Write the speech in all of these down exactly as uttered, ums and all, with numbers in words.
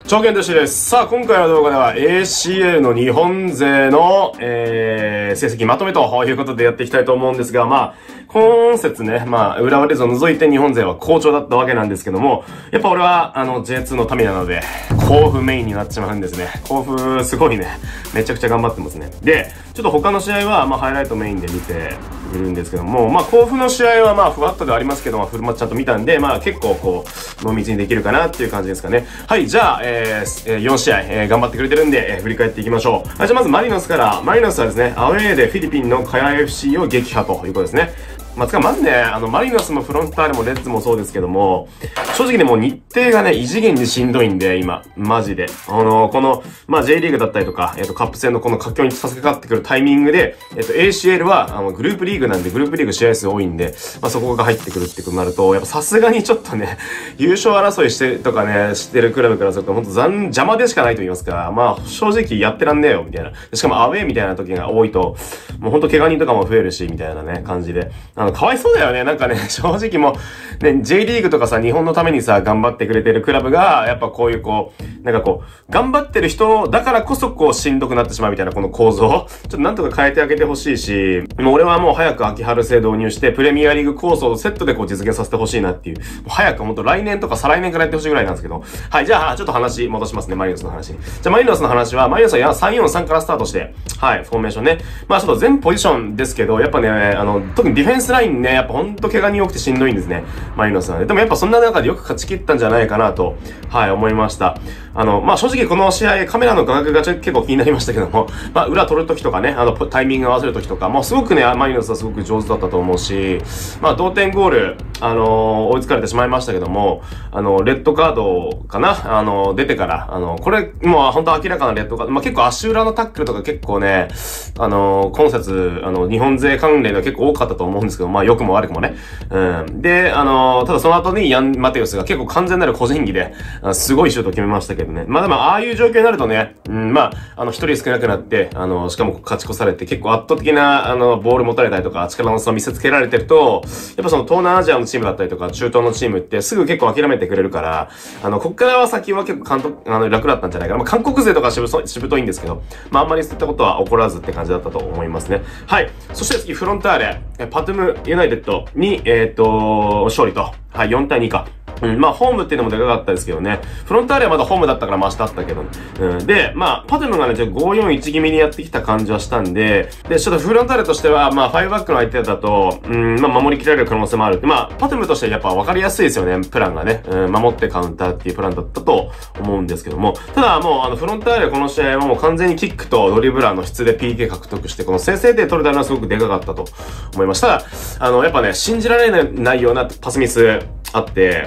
長健としです。さあ、今回の動画では エーシーエル の日本勢の、えー、成績まとめということでやっていきたいと思うんですが、まあ、今節ね、まあ、浦和レッズを除いて日本勢は好調だったわけなんですけども、やっぱ俺は、あの、ジェイツー の民なので、甲府メインになっちまうんですね。甲府、すごいね、めちゃくちゃ頑張ってますね。で、ちょっと他の試合は、まあ、ハイライトメインで見ているんですけども、まあ、甲府の試合は、まあ、ふわっとではありますけども、フルマッチちゃんと見たんで、まあ、結構、こう、濃密にできるかなっていう感じですかね。はい、じゃあ、えー、よん試合、えー、頑張ってくれてるんで、えー、振り返っていきましょう。はい、じゃあまずマリノスから、マリノスはですね、アウェーでフィリピンのカヤ エフシー を撃破ということですね。まあ、つか、まずね、あの、マリノスもフロンターレもレッズもそうですけども、正直ね、もう日程がね、異次元にしんどいんで、今、マジで。あの、この、まあ、J リーグだったりとか、えっと、カップ戦のこの佳境に差し掛かってくるタイミングで、えっと、エーシーエル は、あの、グループリーグなんで、グループリーグ試合数多いんで、まあ、そこが入ってくるってことになると、やっぱさすがにちょっとね、優勝争いしてとかね、してるクラブからすると、ほんと残、邪魔でしかないと言いますか、まあ、正直やってらんねえよ、みたいな。しかもアウェーみたいな時が多いと、もうほんと怪我人とかも増えるし、みたいなね、感じで。あの、かわいそうだよね。なんかね、正直もう、ね、J リーグとかさ、日本のためにさ、頑張ってくれてるクラブが、やっぱこういうこう、なんかこう、頑張ってる人だからこそこう、しんどくなってしまうみたいなこの構造、ちょっとなんとか変えてあげてほしいし、もう俺はもう早く秋春制導入して、プレミアリーグ構想をセットでこう実現させてほしいなっていう、もう早くほんと来年とか再来年からやってほしいぐらいなんですけど、はい、じゃあ、ちょっと話戻しますね、マリノスの話に。じゃあ、マリノスの話は、マリノスはさんよんさんからスタートして、はい、フォーメーションね。まあちょっと全ポジションですけど、やっぱね、あの、特にディフェンスラインね、やっぱほんと怪我人多くてしんどいんですね。マリノスはね。でもやっぱそんな中でよく勝ち切ったんじゃないかなと、はい、思いました。あの、まあ、正直この試合、カメラの画角がちょ結構気になりましたけども、まあ、裏取るときとかね、あの、タイミング合わせるときとか、もうすごくね、マリノスはすごく上手だったと思うし、まあ、同点ゴール、あのー、追いつかれてしまいましたけども、あの、レッドカードかなあの、出てから、あの、これ、もう本当明らかなレッドカード、まあ、結構足裏のタックルとか結構ね、あのー、今節、あの、日本勢関連が結構多かったと思うんですけど、まあ、良くも悪くもね。うん。で、あのー、ただその後にヤン・マテウスが結構完全なる個人技で、すごいシュート決めましたけどね。まあ、でも、ああいう状況になるとね、うん、まあ、あの、一人少なくなって、あの、しかも勝ち越されて、結構圧倒的な、あの、ボール持たれたりとか、力の差を見せつけられてると、やっぱその東南アジアのチームだったりとか、中東のチームってすぐ結構諦めてくれるから、あの、こっからは先は結構監督、あの、楽だったんじゃないかな。まあ、韓国勢とかしぶと、しぶといんですけど、まあ、あんまりそういったことは起こらずって感じだったと思いますね。はい。そして次、フロンターレ、パトゥムユナイテッドに、えっと、勝利と。はい、よんたいにか。うん、まあ、ホームっていうのもでかかったですけどね。フロンターレはまだホームだったからマシだったけど、うん。で、まあ、パトゥムがね、ちょっとごーよんいち気味にやってきた感じはしたんで、で、ちょっとフロンターレとしては、まあ、ファイブバックの相手だと、うん、まあ、守りきられる可能性もある。まあ、パトゥムとしてはやっぱ分かりやすいですよね、プランがね。うん、守ってカウンターっていうプランだったと思うんですけども。ただ、もう、あの、フロンターレこの試合はもう完全にキックとドリブラーの質で ピーケー 獲得して、この先制点取れたのはすごくでかかったと思いました。ただ、あの、やっぱね、信じられないようなパスミス、あって、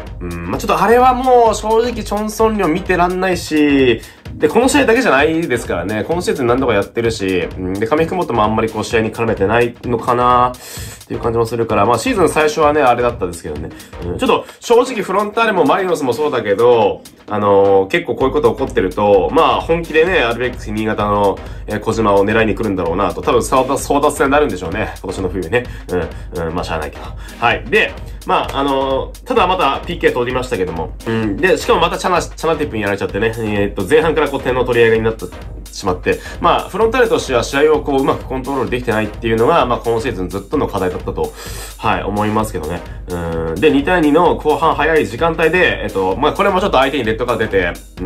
うん、まあ、ちょっとあれはもう正直チョンソンリョン見てらんないし、で、この試合だけじゃないですからね、今シーズン何度かやってるし、うん、で、上福本もあんまりこう試合に絡めてないのかなっていう感じもするから、まあシーズン最初はね、あれだったですけどね、うん、ちょっと正直フロンターレもマリノスもそうだけど、あのー、結構こういうこと起こってると、まあ本気でね、アールビーエックス 新潟の、えー、小島を狙いに来るんだろうなと、多分争奪、争奪戦になるんでしょうね、今年の冬ね。うん、うん、まあしゃあないけど。はい。で、まあ、あのー、ただまた ピーケー 通りましたけども。うん。で、しかもまたチャナ、チャナティップにやられちゃってね。えー、っと、前半からこう点の取り合いになってしまって。まあ、フロンターレとしては試合をこう、うまくコントロールできてないっていうのが、まあ、今シーズンずっとの課題だったと、はい、思いますけどね。うん。で、にたいにの後半早い時間帯で、えっと、まあ、これもちょっと相手にレッドカード出て、うん。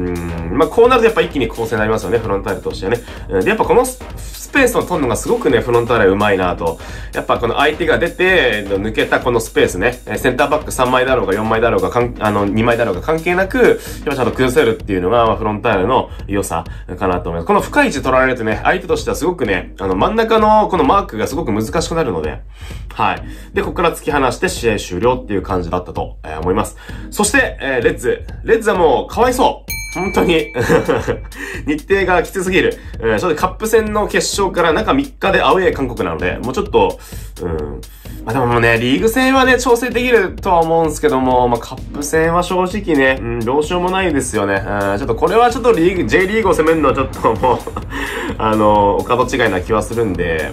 まあ、こうなるとやっぱ一気に構成になりますよね、フロンターレとしてはね。うん。で、やっぱこのスペースを取るのがすごくね、フロンターレ上手いなと。やっぱこの相手が出て、抜けたこのスペースね、センターバックさんまいだろうがよんまいだろうが、かんあの、にまいだろうが関係なく、やっぱちゃんと崩せるっていうのが、まあ、フロンターレの良さかなと思います。この深い位置取られるとね、相手としてはすごくね、あの、真ん中のこのマークがすごく難しくなるので、はい。で、ここから突き放して試合終了っていう感じだったと、えー、思います。そして、えー、レッズ。レッズはもう、かわいそう。本当に日程がきつすぎる。うん、それでカップ戦の決勝から中みっかでアウェー韓国なので、もうちょっと、うん。まあでももうね、リーグ戦はね、調整できるとは思うんですけども、まあカップ戦は正直ね、うん、どうしようもないですよね。うん、ちょっとこれはちょっとリーグ、J リーグを攻めるのはちょっともう、あの、お門違いな気はするんで、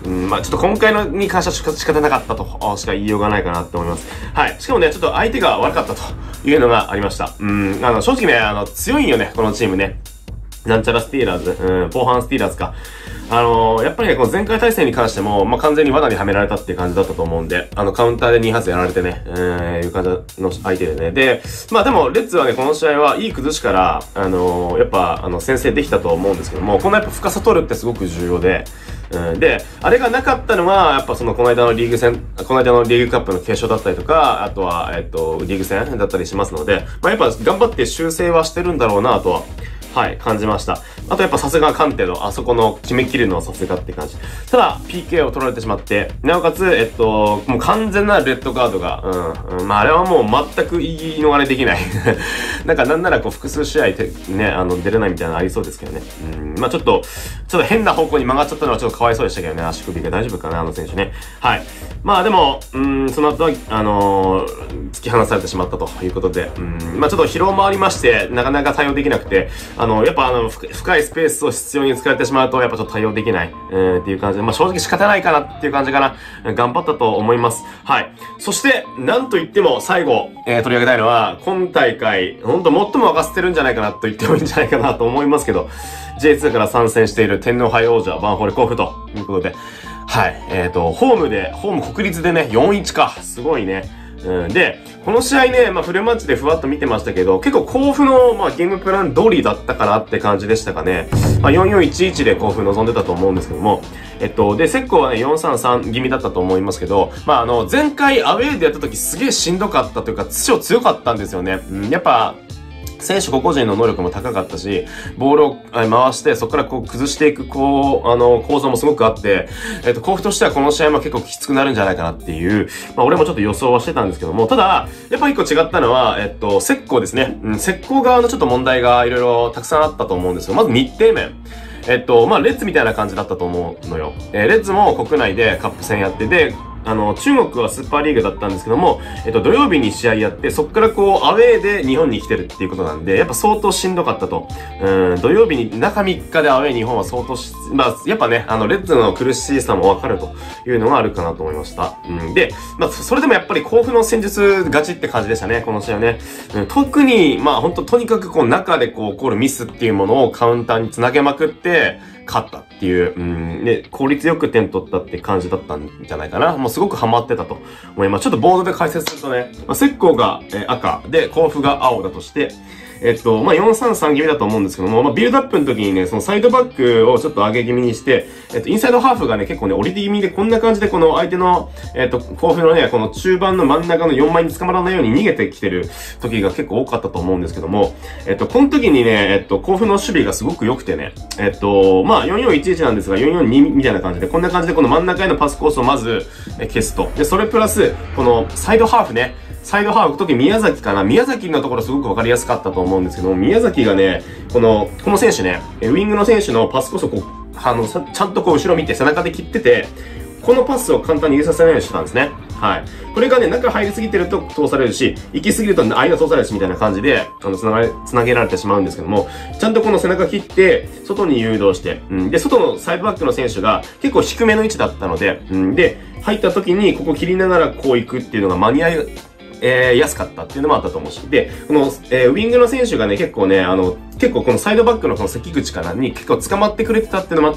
うん、まあちょっと今回のに関しては仕方なかったとしか言いようがないかなって思います。はい。しかもね、ちょっと相手が悪かったというのがありました。うん、あの、正直ね、あの、強いよね、このチームね。なんちゃらスティーラーズ、うん、後半スティーラーズか。あのー、やっぱりね、この前回対戦に関しても、まあ、完全に罠にはめられたっていう感じだったと思うんで、あの、カウンターでに発やられてね、えー、いう感じの相手でね。で、まあでも、レッツはね、この試合はいい崩しから、あのー、やっぱ、あの、先制できたと思うんですけども、このやっぱ深さ取るってすごく重要で、うん、で、あれがなかったのは、やっぱその、この間のリーグ戦、この間のリーグカップの決勝だったりとか、あとは、えっと、リーグ戦だったりしますので、まあやっぱ頑張って修正はしてるんだろうなとは、はい、感じました。あとやっぱさすがカンテのあそこの決めきるのはさすがって感じ。ただ、ピーケー を取られてしまって、なおかつ、えっと、もう完全なレッドカードが、うん、うん、まああれはもう全く言い逃れできない。なんかなんならこう複数試合てね、あの、出れないみたいなのありそうですけどね。うん、まあちょっと、ちょっと変な方向に曲がっちゃったのはちょっとかわいそうでしたけどね、足首が大丈夫かな、あの選手ね。はい。まあでも、うん、その後は、あのー、突き放されてしまったということで、うん、まあちょっと疲労もありまして、なかなか対応できなくて、あの、やっぱあの、深いスペースを必要に使われてしまうと、やっぱちょっと対応できない、えー、っていう感じで、まあ正直仕方ないかなっていう感じかな。頑張ったと思います。はい。そして、なんと言っても最後、えー、取り上げたいのは、今大会、ほんと最も沸かせてるんじゃないかなと言ってもいいんじゃないかなと思いますけど、ジェイツー から参戦している天皇杯王者、ヴァンフォーレ甲府ということで、はい。えっと、ホームで、ホーム国立でね、よんたいいちか。すごいね。うん、で、この試合ね、まあ、フルマッチでふわっと見てましたけど、結構甲府の、まあ、ゲームプラン通りだったかなって感じでしたかね。まあ、よんよんいちいちで甲府望んでたと思うんですけども、えっと、で、セッコーはね、よんさんさん気味だったと思いますけど、まあ、あの、前回アウェーでやった時すげえしんどかったというか、超強かったんですよね。うん、やっぱ、選手個々人の能力も高かったし、ボールを回して、そこからこう崩していく、こう、あの、構造もすごくあって、えっと、甲府としてはこの試合も結構きつくなるんじゃないかなっていう、まあ、俺もちょっと予想はしてたんですけども、ただ、やっぱ一個違ったのは、えっと、石膏ですね。うん、石膏側のちょっと問題がいろいろたくさんあったと思うんですけど、まず日程面。えっと、まあ、レッツみたいな感じだったと思うのよ。えー、レッツも国内でカップ戦やってで、あの、中国はスーパーリーグだったんですけども、えっと、土曜日に試合やって、そっからこう、アウェーで日本に来てるっていうことなんで、やっぱ相当しんどかったと。うん、土曜日に、中みっかでアウェー日本は相当し、まあ、やっぱね、あの、レッズの苦しさもわかるというのがあるかなと思いました。うん、で、まあ、それでもやっぱり甲府の戦術勝ちって感じでしたね、この試合ね。うん、特に、まあ、ほんと、とにかくこう、中でこう、起こるミスっていうものをカウンターにつなげまくって、勝ったっていう、うん、ね、効率よく点取ったって感じだったんじゃないかな。もうすごくハマってたと思います。ちょっとボードで解説するとね、まあ、石膏が、えー、赤で、甲府が青だとして、えっと、まあ、よんさんさん気味だと思うんですけども、まあ、ビルドアップの時にね、そのサイドバックをちょっと上げ気味にして、えっと、インサイドハーフがね、結構ね、降りて気味でこんな感じでこの相手の、えっと、甲府のね、この中盤の真ん中のよんまいに捕まらないように逃げてきてる時が結構多かったと思うんですけども、えっと、この時にね、えっと、甲府の守備がすごく良くてね、えっと、まあ、よんよんいちいちなんですが、よんよんにみたいな感じで、こんな感じでこの真ん中へのパスコースをまず、え消すと。で、それプラス、このサイドハーフね、サイドハーフ、特に宮崎かな。宮崎のところすごくわかりやすかったと思うんですけども、宮崎がね、この、この選手ね、ウィングの選手のパスコースをこう、あの、ちゃんとこう後ろ見て背中で切ってて、このパスを簡単に入れさせないようにしてたんですね。はい。これがね、中入りすぎてると通されるし、行きすぎると間通されるしみたいな感じで、あの、つながれ、つなげられてしまうんですけども、ちゃんとこの背中切って、外に誘導して、うん。で、外のサイドバックの選手が結構低めの位置だったので、うん。で、入った時にここ切りながらこう行くっていうのが間に合い、えー、安かったっていうのもあったと思うし。で、この、えー、ウィングの選手がね、結構ね、あの、結構このサイドバックのこの関口からに結構捕まってくれてたっていうのもあって、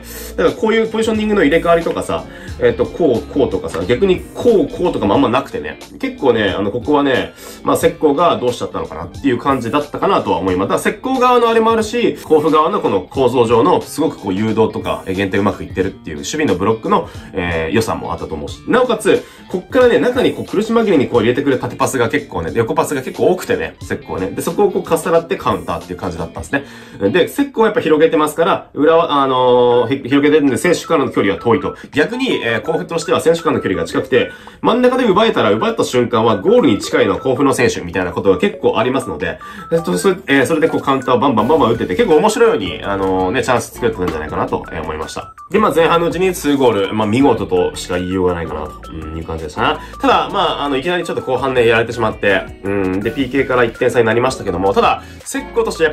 だからこういうポジショニングの入れ替わりとかさ、えっと、こう、こうとかさ、逆にこう、こうとかもあんまなくてね、結構ね、あの、ここはね、まあ、石膏がどうしちゃったのかなっていう感じだったかなとは思います。だから石膏側のあれもあるし、甲府側のこの構造上のすごくこう誘導とか、限定うまくいってるっていう守備のブロックの、えー、良さもあったと思うし、なおかつ、こっからね、中にこう苦し紛れにこう入れてくる縦パスが結構ね、横パスが結構多くてね、石膏ね。で、そこをこうかっさらってカウンターっていう感じだったんですね。で、石膏はやっぱ広げてますから、裏は、あのー、広げてるんで、選手からの距離は遠いと。逆に、えー、甲府としては選手間の距離が近くて、真ん中で奪えたら奪った瞬間はゴールに近いのは甲府の選手みたいなことが結構ありますので、えっと、それ、えー、それでこうカウンターをバンバンバンバン打ってて、結構面白いように、あのー、ね、チャンス作れてたんじゃないかなと思いました。で、まあ前半のうちににゴール、まあ見事としか言いようがないかなという感じでしたな。ただ、まあ、あの、いきなりちょっと後半ね、やられてしまって、うん、で、ピーケー からいってん差になりましたけども、ただ、石膏としてやっ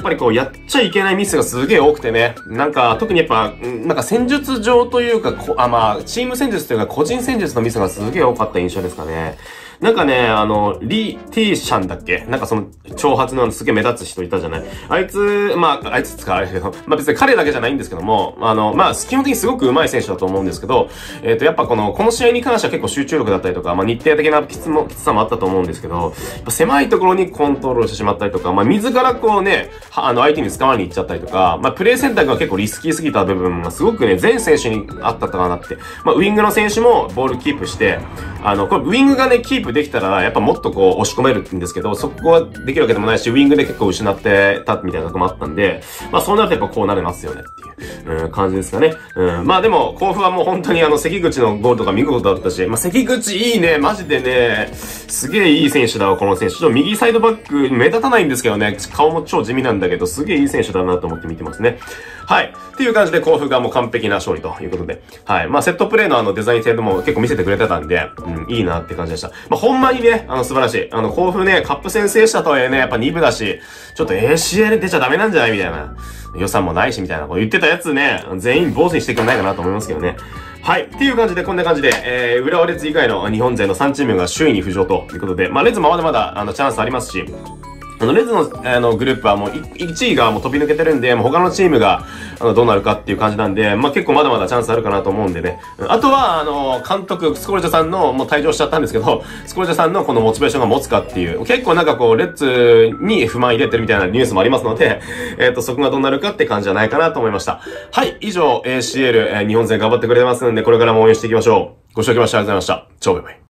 ぱりこう、やっちゃいけないミスがすげえ多くてね、なんか、特にやっぱ、なんか戦術上というか、こあ、まあ、チーム戦術というか、個人戦術のミスがすげえ多かった印象ですかね。なんかね、あの、リ・ティーシャンだっけなんかその、挑発のすげえ目立つ人いたじゃないあいつ、まあ、あいつ使われるけど、まあ別に彼だけじゃないんですけども、あの、まあ、基本的にすごく上手い選手だと思うんですけど、えっと、やっぱこの、この試合に関しては結構集中力だったりとか、まあ日程的なきつも、きつさもあったと思うんですけど、やっぱ狭いところにコントロールしてしまったりとか、まあ自らこうね、あの、相手に捕まりに行っちゃったりとか、まあプレー選択が結構リスキーすぎた部分がすごくね、全選手にあったかなって。まあウィングの選手もボールキープして、あの、これウィングがね、キープできたら、やっぱもっとこう押し込めるんですけど、そこはできるわけでもないし、ウィングで結構失ってたみたいなとこもあったんで、まあそうなるとやっぱこうなれますよねっていう、うん、感じですかね。うん、まあでも、甲府はもう本当にあの、関口のゴールとか見事だったし、まあ関口いいね、マジでね、すげえいい選手だわ、この選手。ちょっと右サイドバック目立たないんですけどね、顔も超地味なんだけど、すげえいい選手だなと思って見てますね。はい。っていう感じで甲府がもう完璧な勝利ということで。はい。まあセットプレーのあのデザイン性でも結構見せてくれてたんで、うん、いいなって感じでした。まあほんまにね、あの素晴らしい。あの甲府ね、カップ戦制したとはいえね、やっぱに部だし、ちょっと エーシーエル 出ちゃダメなんじゃないみたいな。予算もないしみたいなこと言ってたやつね、全員坊主にしてくれないかなと思いますけどね。はい。っていう感じで、こんな感じで、えー、浦和レッズ以外の日本勢のさんチームが首位に浮上ということで、まあレッズもまだまだ、あの、チャンスありますし、あの、レッズの、あの、グループはもう、いちいがもう飛び抜けてるんで、もう他のチームが、あの、どうなるかっていう感じなんで、まあ、結構まだまだチャンスあるかなと思うんでね。あとは、あの、監督、スコルジャさんの、もう退場しちゃったんですけど、スコルジャさんのこのモチベーションが持つかっていう、結構なんかこう、レッズに不満入れてるみたいなニュースもありますので、えっと、そこがどうなるかって感じじゃないかなと思いました。はい、以上、エーシーエル、えー、日本勢頑張ってくれてますんで、これからも応援していきましょう。ご視聴ありがとうございました。超バイバイ。